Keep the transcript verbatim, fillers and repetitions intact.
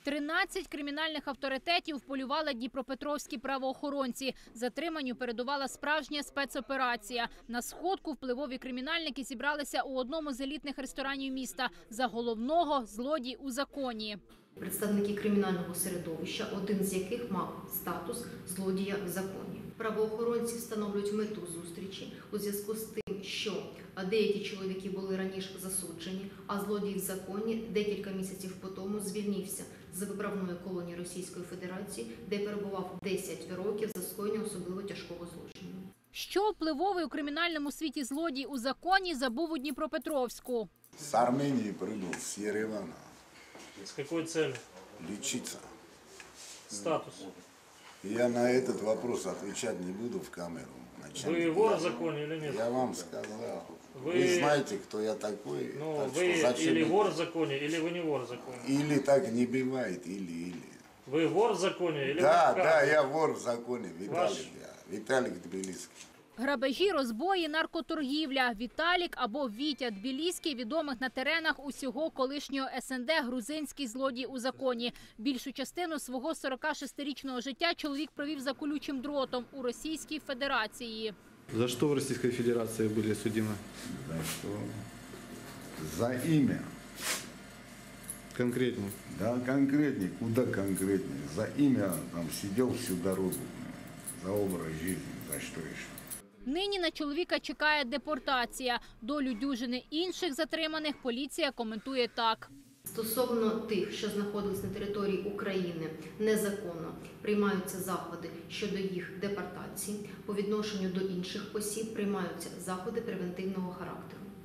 тринадцять кримінальних авторитетів полювали дніпропетровські правоохоронці. Затриманню передувала справжня спецоперація. На сходку впливові кримінальники зібралися у одному з елітних ресторанів міста. За головного – злодій у законі. Представники кримінального середовища, один з яких мав статус злодія в законі. Правоохоронці встановлюють мету зустрічі у зв'язку з тим, що деякі чоловіки були раніше засуджені, а злодій в законі декілька місяців по тому звільнився з виправної колонії Російської Федерації, де перебував десять років за скоєння особливо тяжкого злочину. Що впливовий у кримінальному світі злодій у законі забув у Дніпропетровську? С Армении прибыл, с Еревана. С какой целью? Лечиться. Статус. Я на этот вопрос отвечать не буду в камеру. Начальник, Вы вор я, в законе или нет? Я вам сказал. Вы, вы знаете, кто я такой. Ну, так вы что зачем или это? вор в законе, или вы не вор в законе. Или так не бывает, или-или. Вы вор в законе или Да, вы да, я вор в законе. Виталик, Ваш? я. Виталик Тбилисский. Грабежі, розбої, наркоторгівля. Віталік або Вітя Тбіліський – відомих на теренах усього колишнього ес ен де грузинський злодій у законі. Більшу частину свого сорокашестирічного життя чоловік провів за колючим дротом у Російській Федерації. За что в Российской Федерации были судимы? За что? За имя. Конкретнее. Да, конкретнее. Куда конкретнее? За имя там сидел всю дорогу. За образ жизни. За что еще? Нині на чоловіка чекає депортація. Долю дюжини інших затриманих поліція коментує так. Стосовно тих, що знаходились на території України незаконно, приймаються заходи щодо їх депортації. По відношенню до інших осіб приймаються заходи превентивного характеру.